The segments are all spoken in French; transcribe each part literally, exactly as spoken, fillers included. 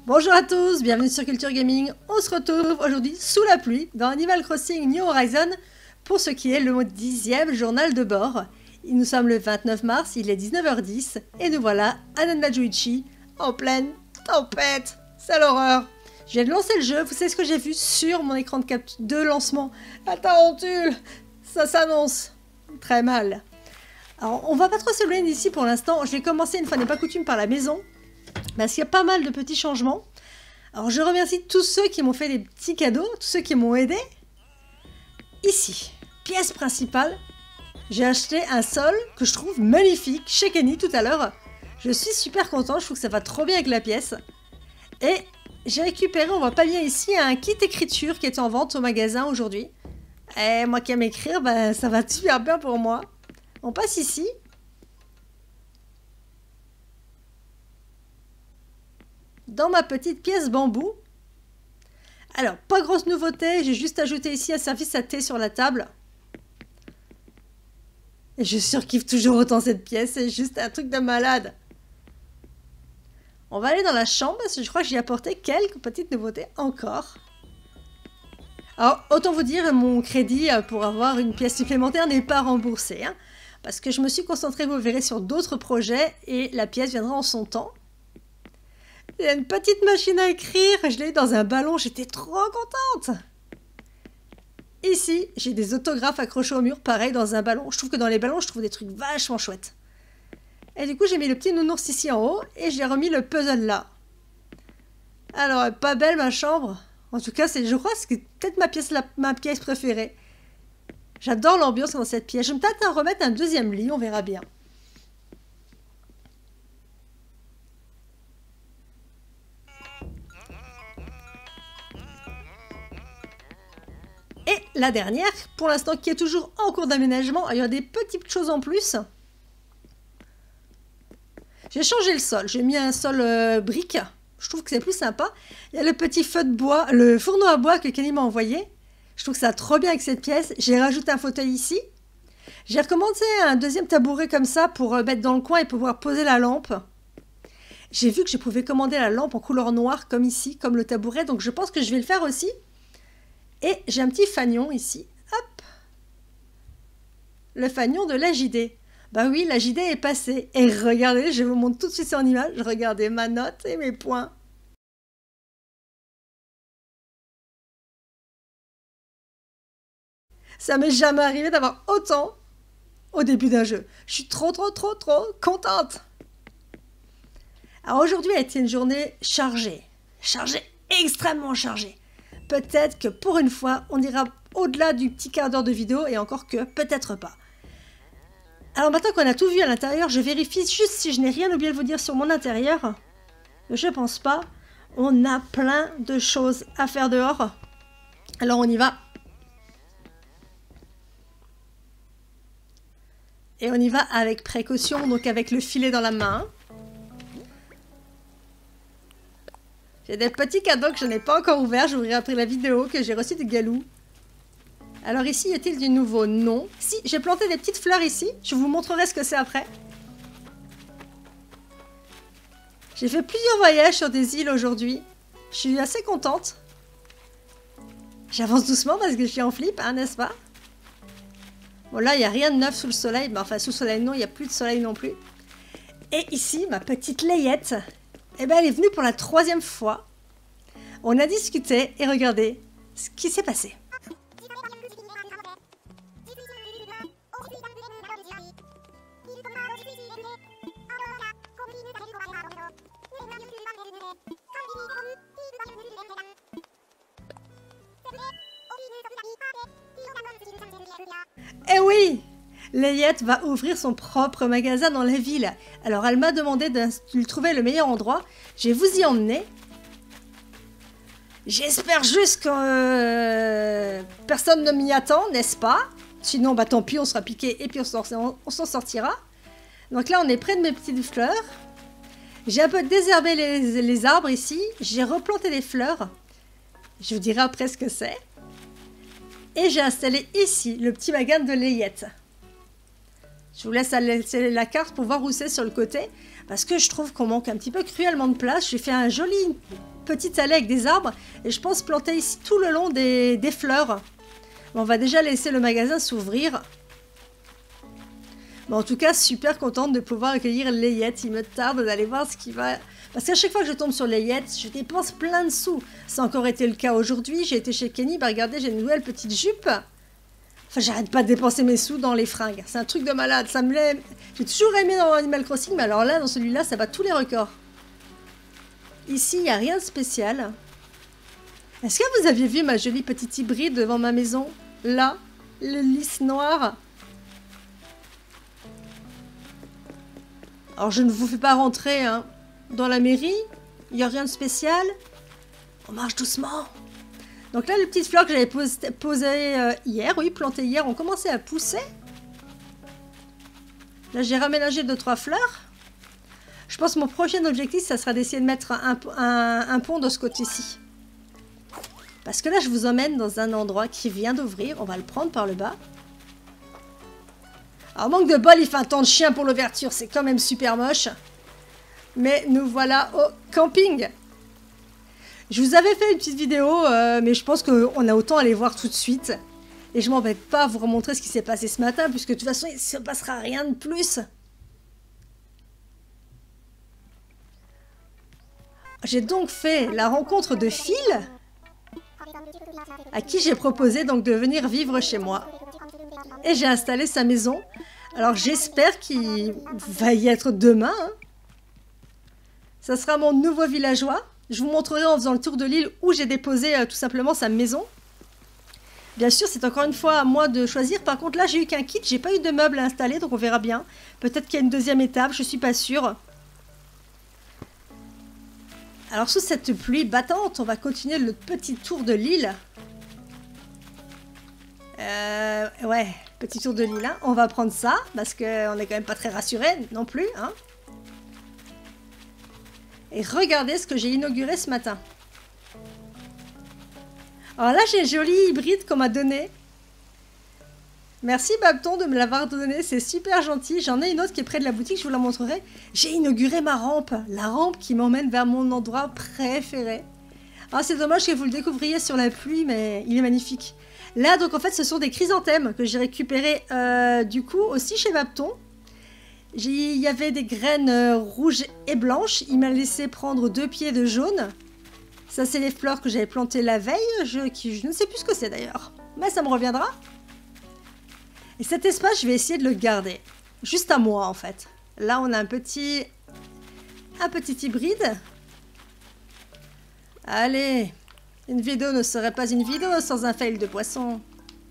Bonjour à tous, bienvenue sur Culture Gaming. On se retrouve aujourd'hui sous la pluie dans Animal Crossing New Horizons pour ce qui est le dixième journal de bord. Nous sommes le vingt-neuf mars, il est dix-neuf heures dix et nous voilà à Nanmajuichi en pleine tempête. C'est l'horreur. Je viens de lancer le jeu, vous savez ce que j'ai vu sur mon écran de, cap de lancement? La tarentule, ça s'annonce très mal. Alors on va pas trop s'éloigner d'ici pour l'instant, je vais commencer une fois n'est pas coutume par la maison. Parce qu'il y a pas mal de petits changements. Alors je remercie tous ceux qui m'ont fait des petits cadeaux, tous ceux qui m'ont aidé. Ici, pièce principale, j'ai acheté un sol que je trouve magnifique chez Kenny tout à l'heure. Je suis super content, je trouve que ça va trop bien avec la pièce. Et j'ai récupéré, on voit pas bien ici, un kit écriture qui est en vente au magasin aujourd'hui. Et moi qui aime écrire, ben, ça va super bien pour moi. On passe ici. Dans ma petite pièce bambou. Alors, pas grosse nouveauté, j'ai juste ajouté ici un service à thé sur la table. Et je surkiffe toujours autant cette pièce, c'est juste un truc de malade. On va aller dans la chambre, parce que je crois que j'y ai apporté quelques petites nouveautés encore. Alors, autant vous dire, mon crédit pour avoir une pièce supplémentaire n'est pas remboursé. Hein, parce que je me suis concentrée, vous verrez, sur d'autres projets, et la pièce viendra en son temps. Il y a une petite machine à écrire, je l'ai eu dans un ballon, j'étais trop contente. Ici, j'ai des autographes accrochés au mur, pareil dans un ballon. Je trouve que dans les ballons, je trouve des trucs vachement chouettes. Et du coup, j'ai mis le petit nounours ici en haut et j'ai remis le puzzle là. Alors, elle est pas belle ma chambre. En tout cas, c'est, je crois que c'est peut-être ma pièce, la, ma pièce préférée. J'adore l'ambiance dans cette pièce. Je me tâte à remettre un deuxième lit, on verra bien. Et la dernière, pour l'instant, qui est toujours en cours d'aménagement, il y a des petites choses en plus. J'ai changé le sol, j'ai mis un sol euh, brique, je trouve que c'est plus sympa. Il y a le petit feu de bois, le fourneau à bois que Kenny m'a envoyé. Je trouve que ça va trop bien avec cette pièce. J'ai rajouté un fauteuil ici. J'ai recommandé un deuxième tabouret comme ça pour euh, mettre dans le coin et pouvoir poser la lampe. J'ai vu que je pouvais commander la lampe en couleur noire comme ici, comme le tabouret, donc je pense que je vais le faire aussi. Et j'ai un petit fanion ici, hop, le fanion de l'A J D. Bah oui, l'A J D est passé. Et regardez, je vous montre tout de suite en image, regardez ma note et mes points. Ça m'est jamais arrivé d'avoir autant au début d'un jeu. Je suis trop, trop, trop, trop contente. Alors aujourd'hui a été une journée chargée, chargée, extrêmement chargée. Peut-être que pour une fois, on ira au-delà du petit quart d'heure de vidéo et encore que peut-être pas. Alors maintenant qu'on a tout vu à l'intérieur, je vérifie juste si je n'ai rien oublié de vous dire sur mon intérieur. Je pense pas. On a plein de choses à faire dehors. Alors on y va. Et on y va avec précaution, donc avec le filet dans la main. J'ai des petits cadeaux que je n'ai pas encore ouverts. J'ouvrirai après la vidéo que j'ai reçu de Galou. Alors ici, y a-t-il du nouveau? Non. Si, j'ai planté des petites fleurs ici. Je vous montrerai ce que c'est après. J'ai fait plusieurs voyages sur des îles aujourd'hui. Je suis assez contente. J'avance doucement parce que je suis en flip, hein, n'est-ce pas? Bon, là, il n'y a rien de neuf sous le soleil. Ben, enfin, sous le soleil, non, il n'y a plus de soleil non plus. Et ici, ma petite Layette. Eh ben, elle est venue pour la troisième fois. On a discuté et regardez ce qui s'est passé. Eh oui! Layette va ouvrir son propre magasin dans la ville. Alors elle m'a demandé de lui trouver le meilleur endroit. Je vais vous y emmener. J'espère juste que euh, personne ne m'y attend, n'est-ce pas? Sinon, bah tant pis, on sera piqué et puis on s'en sortira. Donc là, on est près de mes petites fleurs. J'ai un peu désherbé les, les arbres ici. J'ai replanté des fleurs. Je vous dirai après ce que c'est. Et j'ai installé ici le petit magasin de Layette. Je vous laisse laisser la carte pour voir où c'est sur le côté. Parce que je trouve qu'on manque un petit peu cruellement de place. J'ai fait un joli petite allée avec des arbres. Et je pense planter ici tout le long des, des fleurs. On va déjà laisser le magasin s'ouvrir. Mais en tout cas, super contente de pouvoir accueillir Layette. Il me tarde d'aller voir ce qui va... Parce qu'à chaque fois que je tombe sur Layette, je dépense plein de sous. Ça a encore été le cas aujourd'hui. J'ai été chez Kenny. Bah regardez, j'ai une nouvelle petite jupe. Enfin, j'arrête pas de dépenser mes sous dans les fringues. C'est un truc de malade. Ça me l'est... J'ai toujours aimé dans Animal Crossing, mais alors là, dans celui-là, ça bat tous les records. Ici, il n'y a rien de spécial. Est-ce que vous aviez vu ma jolie petite hybride devant ma maison? Là, le lys noir. Alors, je ne vous fais pas rentrer hein, dans la mairie. Il n'y a rien de spécial. On marche doucement. Donc là, les petites fleurs que j'avais posées posées euh, hier, oui, plantées hier, ont commencé à pousser. Là, j'ai raménagé deux trois fleurs. Je pense que mon prochain objectif, ça sera d'essayer de mettre un, un, un pont de ce côté-ci. Parce que là, je vous emmène dans un endroit qui vient d'ouvrir. On va le prendre par le bas. Alors, manque de bol, il fait un temps de chien pour l'ouverture. C'est quand même super moche. Mais nous voilà au camping. Je vous avais fait une petite vidéo, euh, mais je pense qu'on a autant à aller voir tout de suite. Et je m'embête pas à vous remontrer ce qui s'est passé ce matin, puisque de toute façon, il ne se passera rien de plus. J'ai donc fait la rencontre de Phil, à qui j'ai proposé donc de venir vivre chez moi. Et j'ai installé sa maison. Alors j'espère qu'il va y être demain. Hein. Ça sera mon nouveau villageois. Je vous montrerai en faisant le tour de l'île où j'ai déposé euh, tout simplement sa maison. Bien sûr, c'est encore une fois à moi de choisir. Par contre, là, j'ai eu qu'un kit. J'ai pas eu de meubles à installer, donc on verra bien. Peut-être qu'il y a une deuxième étape, je suis pas sûre. Alors, sous cette pluie battante, on va continuer le petit tour de l'île. Euh, ouais, petit tour de l'île. Hein. On va prendre ça, parce qu'on est quand même pas très rassurés non plus. Hein. Et regardez ce que j'ai inauguré ce matin. Alors là, j'ai une jolie hybride qu'on m'a donnée. Merci Babton de me l'avoir donnée, c'est super gentil. J'en ai une autre qui est près de la boutique, je vous la montrerai. J'ai inauguré ma rampe, la rampe qui m'emmène vers mon endroit préféré. Ah, c'est dommage que vous le découvriez sur la pluie, mais il est magnifique. Là, donc en fait, ce sont des chrysanthèmes que j'ai récupérés euh, du coup aussi chez Babton. Il y avait des graines euh, rouges et blanches. Il m'a laissé prendre deux pieds de jaune. Ça, c'est les fleurs que j'avais plantées la veille. Je, qui, je ne sais plus ce que c'est d'ailleurs. Mais ça me reviendra. Et cet espace, je vais essayer de le garder. Juste à moi, en fait. Là, on a un petit... Un petit hybride. Allez. Une vidéo ne serait pas une vidéo sans un fail de poisson.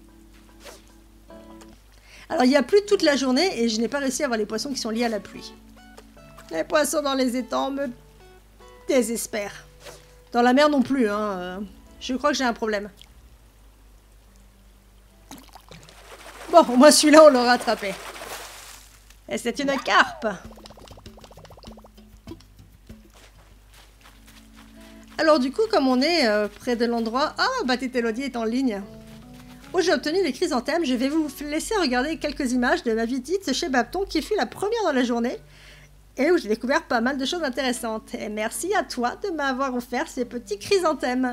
Alors, il y a plu toute la journée et je n'ai pas réussi à avoir les poissons qui sont liés à la pluie. Les poissons dans les étangs me désespèrent. Dans la mer non plus, hein. Je crois que j'ai un problème. Bon, au moins celui-là, on l'a rattrapé. Et c'est une carpe. Alors du coup, comme on est euh, près de l'endroit... Ah, Baptiste Elodie est en ligne. Où j'ai obtenu les chrysanthèmes, je vais vous laisser regarder quelques images de ma visite chez Babton, qui fut la première dans la journée, et où j'ai découvert pas mal de choses intéressantes. Et merci à toi de m'avoir offert ces petits chrysanthèmes.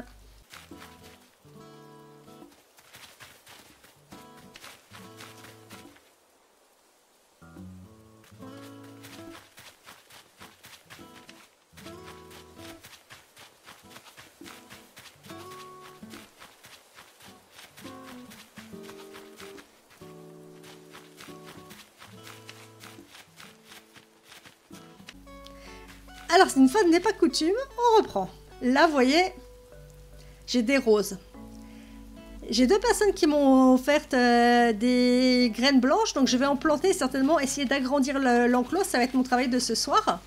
Alors, une fois n'est pas coutume, on reprend. Là, vous voyez, j'ai des roses. J'ai deux personnes qui m'ont offert euh, des graines blanches, donc je vais en planter certainement, essayer d'agrandir l'enclos, ça va être mon travail de ce soir.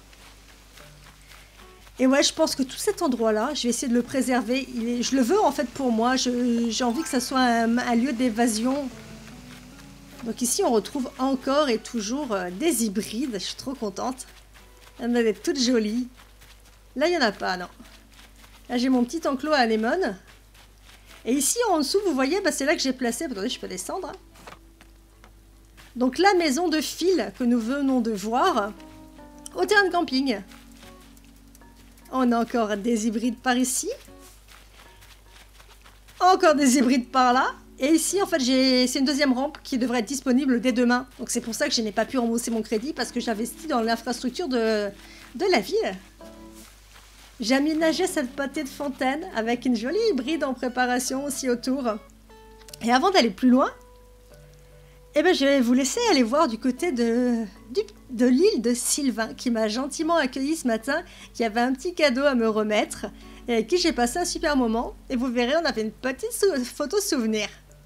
Et ouais, je pense que tout cet endroit-là, je vais essayer de le préserver. Il est, je le veux en fait pour moi, j'ai envie que ça soit un, un lieu d'évasion. Donc ici, on retrouve encore et toujours euh, des hybrides, je suis trop contente. Elle est toute jolie. Là, il n'y en a pas, non. Là, j'ai mon petit enclos à anémone. Et ici, en dessous, vous voyez, bah, c'est là que j'ai placé... Attendez, je peux descendre. Donc, la maison de Phil que nous venons de voir au terrain de camping. On a encore des hybrides par ici. Encore des hybrides par là. Et ici, en fait, c'est une deuxième rampe qui devrait être disponible dès demain. Donc c'est pour ça que je n'ai pas pu rembourser mon crédit parce que j'investis dans l'infrastructure de, de la ville. J'ai aménagé cette pâtée de fontaine avec une jolie hybride en préparation aussi autour. Et avant d'aller plus loin, eh ben, je vais vous laisser aller voir du côté de, du, de l'île de Sylvain qui m'a gentiment accueilli ce matin, qui avait un petit cadeau à me remettre et avec qui j'ai passé un super moment. Et vous verrez, on a fait une petite sou photo souvenir.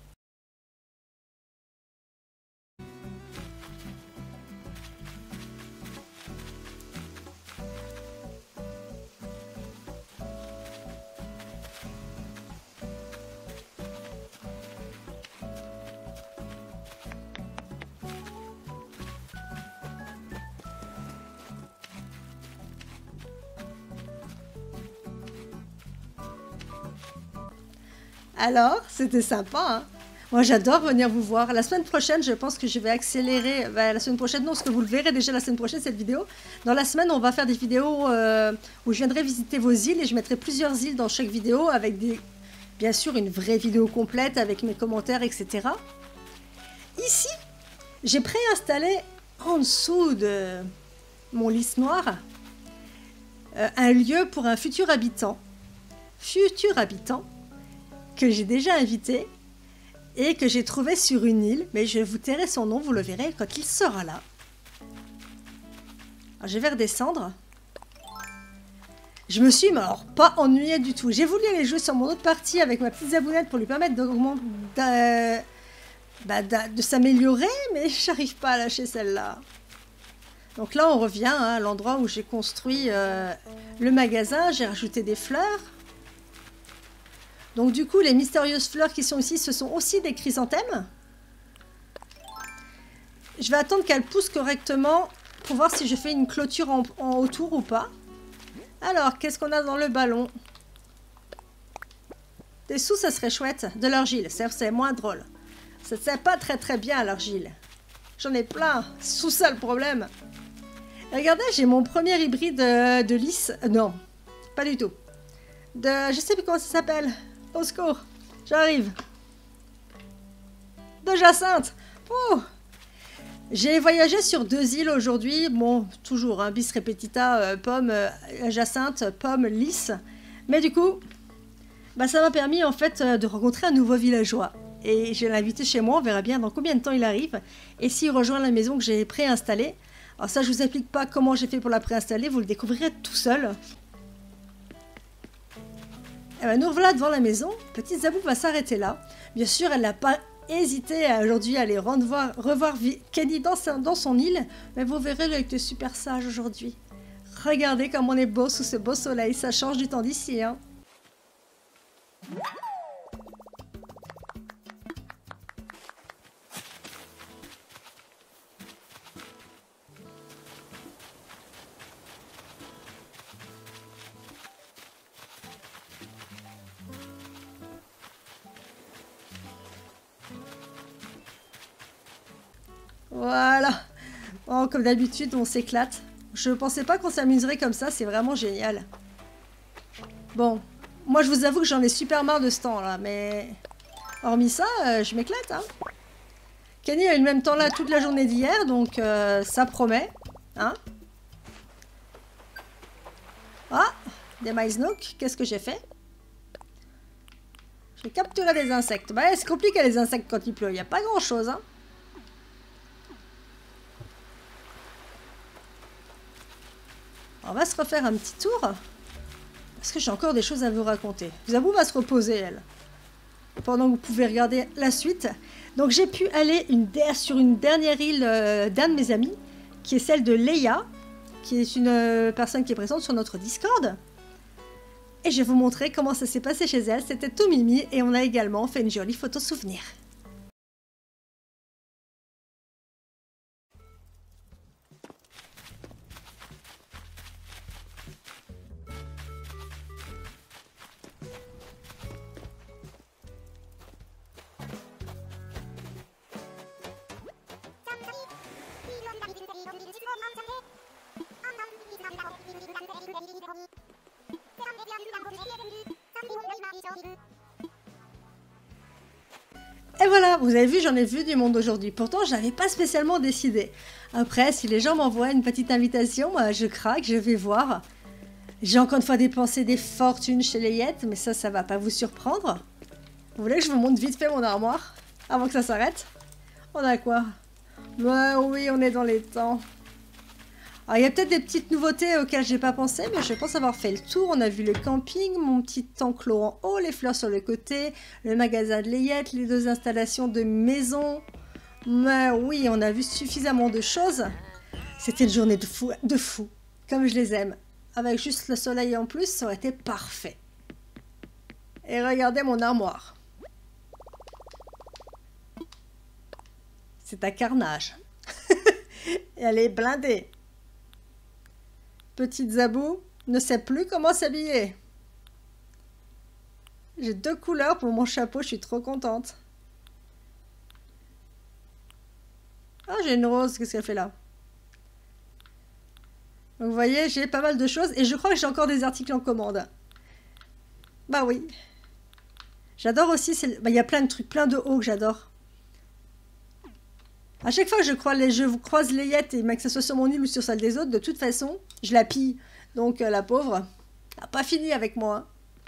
Alors, c'était sympa, hein? Moi, j'adore venir vous voir. La semaine prochaine, je pense que je vais accélérer. Ben, la semaine prochaine, non, parce que vous le verrez déjà la semaine prochaine, cette vidéo. Dans la semaine, on va faire des vidéos euh, où je viendrai visiter vos îles et je mettrai plusieurs îles dans chaque vidéo avec des, bien sûr, une vraie vidéo complète avec mes commentaires, et cetera. Ici, j'ai préinstallé en dessous de mon lys noir euh, un lieu pour un futur habitant. Futur habitant. Que j'ai déjà invité et que j'ai trouvé sur une île, mais je vous tairai son nom, vous le verrez quand il sera là. Alors, je vais redescendre. Je me suis, mais alors, pas ennuyée du tout. J'ai voulu aller jouer sur mon autre partie avec ma petite zabounette pour lui permettre de, bah, de, de s'améliorer, mais j'arrive pas à lâcher celle-là. Donc là, on revient hein, à l'endroit où j'ai construit euh, le magasin. J'ai rajouté des fleurs. Donc du coup, les mystérieuses fleurs qui sont ici, ce sont aussi des chrysanthèmes. Je vais attendre qu'elles poussent correctement pour voir si je fais une clôture en, en autour ou pas. Alors, qu'est-ce qu'on a dans le ballon? Des sous, ça serait chouette. De l'argile, c'est moins drôle. Ça ne sert pas très très bien l'argile. J'en ai plein. C'est sous ça le problème. Regardez, j'ai mon premier hybride de, de lys. Euh, non, pas du tout. De, je sais plus comment ça s'appelle. Au secours, j'arrive. De Jacinthe. Oh. J'ai voyagé sur deux îles aujourd'hui. Bon, toujours, hein, bis repetita, euh, pomme, euh, Jacinthe, pomme, lys. Mais du coup, bah, ça m'a permis en fait euh, de rencontrer un nouveau villageois. Et je l'ai invité chez moi, on verra bien dans combien de temps il arrive. Et s'il rejoint la maison que j'ai préinstallée. Alors ça, je ne vous explique pas comment j'ai fait pour la préinstaller, vous le découvrirez tout seul. Eh ben, nous voilà devant la maison. Petite Zabou va s'arrêter là. Bien sûr, elle n'a pas hésité aujourd'hui à aller revoir, revoir Kenny dans, sa, dans son île. Mais vous verrez, il était super sage aujourd'hui. Regardez comme on est beau sous ce beau soleil. Ça change du temps d'ici, hein. Voilà. Oh, comme d'habitude, on s'éclate. Je pensais pas qu'on s'amuserait comme ça, c'est vraiment génial. Bon, moi je vous avoue que j'en ai super marre de ce temps-là, mais... Hormis ça, euh, je m'éclate, hein. Kenny a eu le même temps là toute la journée d'hier, donc euh, ça promet, hein. Ah, des maïsnooks, qu'est-ce que j'ai fait? J'ai capturé des insectes. Bah, c'est compliqué les insectes quand il pleut, il n'y a pas grand-chose, hein. On va se refaire un petit tour. Parce que j'ai encore des choses à vous raconter. Zabou va se reposer, elle. Pendant que vous pouvez regarder la suite. Donc j'ai pu aller une sur une dernière île euh, d'un de mes amis. Qui est celle de Leia. Qui est une euh, personne qui est présente sur notre Discord. Et je vais vous montrer comment ça s'est passé chez elle. C'était tout mimi. Et on a également fait une jolie photo souvenir. vous avez vu, j'en ai vu du monde aujourd'hui. Pourtant, je n'avais pas spécialement décidé. Après, si les gens m'envoient une petite invitation, moi, je craque, je vais voir. J'ai encore une fois dépensé des fortunes chez les Yettes, mais ça, ça va pas vous surprendre. Vous voulez que je vous montre vite fait mon armoire avant que ça s'arrête? On a quoi? Bah oui, on est dans les temps. Alors, il y a peut-être des petites nouveautés auxquelles j'ai pas pensé, mais je pense avoir fait le tour. On a vu le camping, mon petit enclos en haut, les fleurs sur le côté, le magasin de Layette, les deux installations de maison. Mais oui, on a vu suffisamment de choses. C'était une journée de fou, de fou, comme je les aime. Avec juste le soleil en plus, ça aurait été parfait. Et regardez mon armoire. C'est un carnage. Et elle est blindée. Petite Zabou ne sait plus comment s'habiller. J'ai deux couleurs pour mon chapeau, je suis trop contente. Ah, j'ai une rose, qu'est-ce qu'elle fait là? Donc vous voyez, j'ai pas mal de choses et je crois que j'ai encore des articles en commande. Bah oui. J'adore aussi, bah, il y a plein de trucs, plein de hauts que j'adore. À chaque fois que je, crois les, je croise les Yettes, et que ce soit sur mon île ou sur celle des autres, de toute façon, je la pille. Donc euh, la pauvre n'a pas fini avec moi.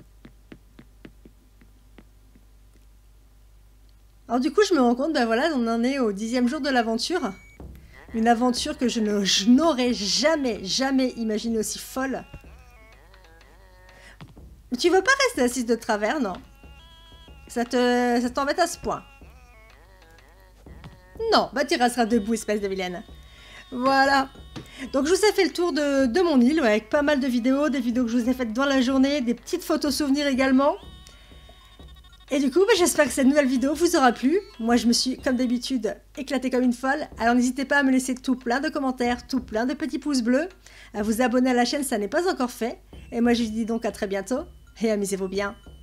Alors du coup, je me rends compte, ben voilà, on en est au dixième jour de l'aventure. Une aventure que je n'aurais jamais, jamais imaginé aussi folle. Mais tu veux pas rester assise de travers, non? Ça te, ça t'embête à ce point? Non, bah tu resteras debout, espèce de vilaine. Voilà. Donc je vous ai fait le tour de, de mon île, ouais, avec pas mal de vidéos, des vidéos que je vous ai faites dans la journée, des petites photos souvenirs également. Et du coup, bah, j'espère que cette nouvelle vidéo vous aura plu. Moi, je me suis, comme d'habitude, éclatée comme une folle. Alors n'hésitez pas à me laisser tout plein de commentaires, tout plein de petits pouces bleus, à vous abonner à la chaîne, ça n'est pas encore fait. Et moi, je vous dis donc à très bientôt, et amusez-vous bien.